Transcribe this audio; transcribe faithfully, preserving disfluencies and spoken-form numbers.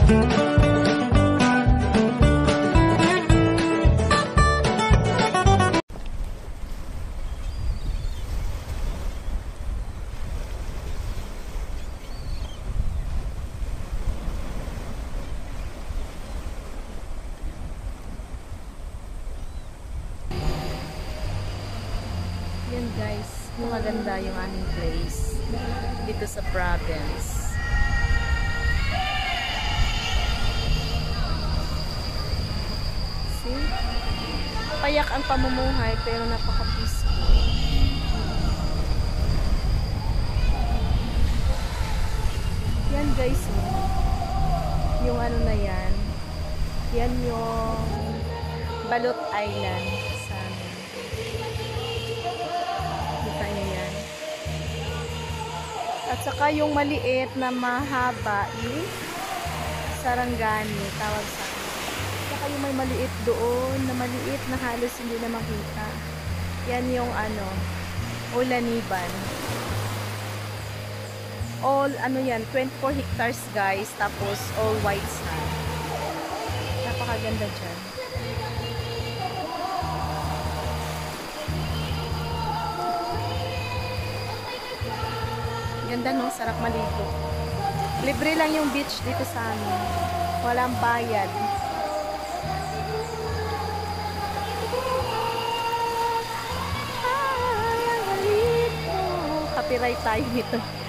Yan guys, maganda yung aming place dito sa province. See? Payak ang pamumuhay pero napaka-peaceful. Yan guys, yung ano na yan, yan yung Balot Island sa amin. Kita nyo yan. At saka yung maliit na mahaba is Sarangani, tawag sa akin. Saka yung may maliit doon na maliit na halos hindi na makita. Yan yung ano, Ulaniban. All ano yan, twenty-four hectares guys, tapos all white sand. Napakaganda dyan. Ganda no, sarap maligo. Libre lang yung beach dito sa amin. Walang bayad. Ay, ang maligo. Copyright tayo nito.